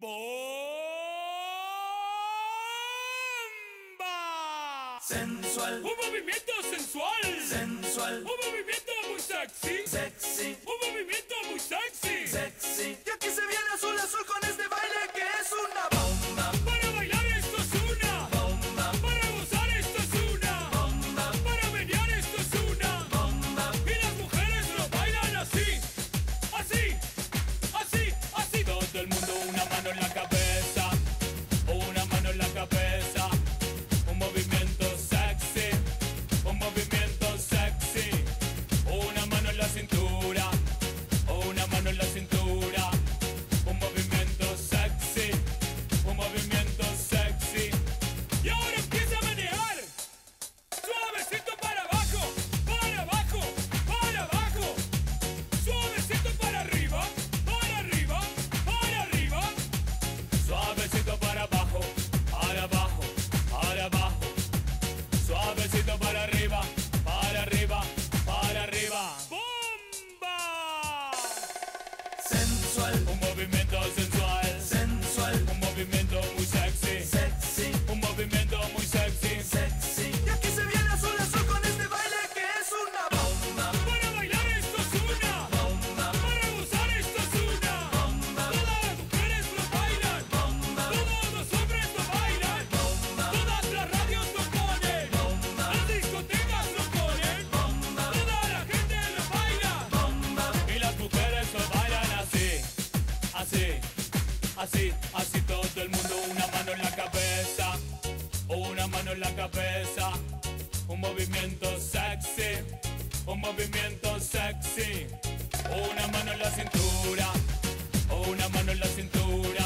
¡Bomba! Sensual, Un movimiento sensual. sensual, Un movimiento muy sexy. sexy, Un movimiento muy sexy. sexy. Y aquí se viene azul azul con este baile que es una bomba, Para bailar esto es una. bomba, Para gozar esto es una. bomba, Para menear esto es una. bomba. Y las mujeres lo bailan así. Así. Así. Así. Todo el mundo una mano en la cabeza. Una mano en la cabeza. Un movimiento sexy. Un movimiento sexy. Una mano en la cintura. Una mano en la cintura. Un movimiento sexy. Un movimiento sexy. Y ahora empieza a manejar. Suavecito para abajo. Para abajo. Para abajo. Suavecito para arriba. Para arriba. Para arriba. Suavecito para abajo. Para abajo. Para abajo. Suavecito para arriba. Para arriba. Para arriba. ¡Bomba! Sensual, Un movimiento sensual. sensual, Un movimiento muy sexy. sexy, Un movimiento muy sexy. sexy. Y aquí se viene azul azul con este baile que es una bomba, Para bailar esto es una. bomba, Para gozar esto es una. bomba, Todas las mujeres lo bailan. bomba, Todos los hombres lo bailan. bomba, Todas las radios lo ponen. bomba, Las discotecas lo ponen. bomba, Toda la gente lo baila. bomba. Y las mujeres lo bailan así. Así. Así. Así todo el mundo. Una mano en la cabeza. Una mano en la cabeza. Un movimiento sexy. Un movimiento sexy. Una mano en la cintura. Una mano en la cintura.